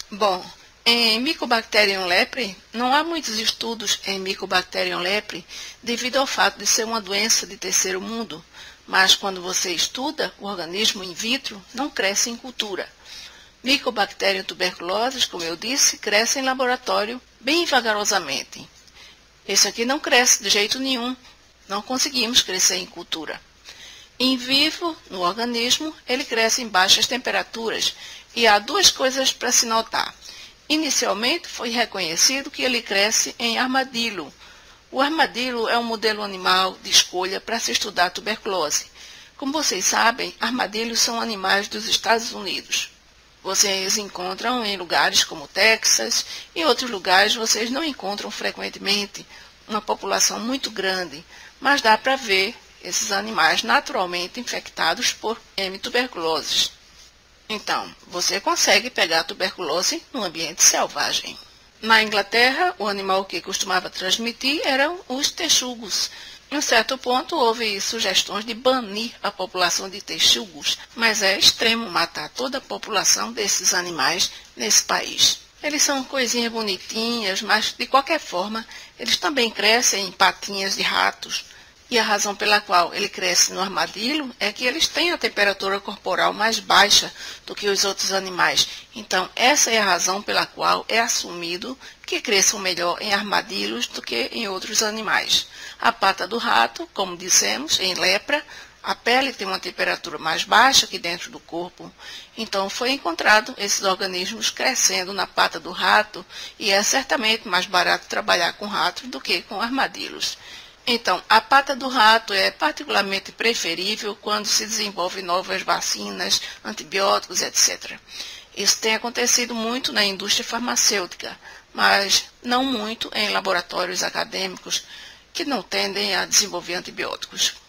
Bom, em Mycobacterium leprae, não há muitos estudos em Mycobacterium leprae devido ao fato de ser uma doença de terceiro mundo, mas quando você estuda, o organismo in vitro não cresce em cultura. Mycobacterium tuberculosis, como eu disse, cresce em laboratório bem vagarosamente. Esse aqui não cresce de jeito nenhum, não conseguimos crescer em cultura. Em vivo, no organismo, ele cresce em baixas temperaturas e há duas coisas para se notar. Inicialmente, foi reconhecido que ele cresce em armadilho. O armadilho é um modelo animal de escolha para se estudar tuberculose. Como vocês sabem, armadilhos são animais dos Estados Unidos. Vocês encontram em lugares como Texas e outros lugares vocês não encontram frequentemente uma população muito grande, mas dá para ver esses animais naturalmente infectados por M. tuberculosis. Então, você consegue pegar tuberculose no ambiente selvagem. Na Inglaterra, o animal que costumava transmitir eram os texugos. Em um certo ponto, houve sugestões de banir a população de texugos, mas é extremo matar toda a população desses animais nesse país. Eles são coisinhas bonitinhas, mas, de qualquer forma, eles também crescem em patinhas de ratos. E a razão pela qual ele cresce no armadilho é que eles têm a temperatura corporal mais baixa do que os outros animais. Então, essa é a razão pela qual é assumido que cresçam melhor em armadilhos do que em outros animais. A pata do rato, como dissemos, em lepra, a pele tem uma temperatura mais baixa que dentro do corpo. Então, foi encontrado esses organismos crescendo na pata do rato e é certamente mais barato trabalhar com ratos do que com armadilhos. Então, a pata do rato é particularmente preferível quando se desenvolvem novas vacinas, antibióticos, etc. Isso tem acontecido muito na indústria farmacêutica, mas não muito em laboratórios acadêmicos que não tendem a desenvolver antibióticos.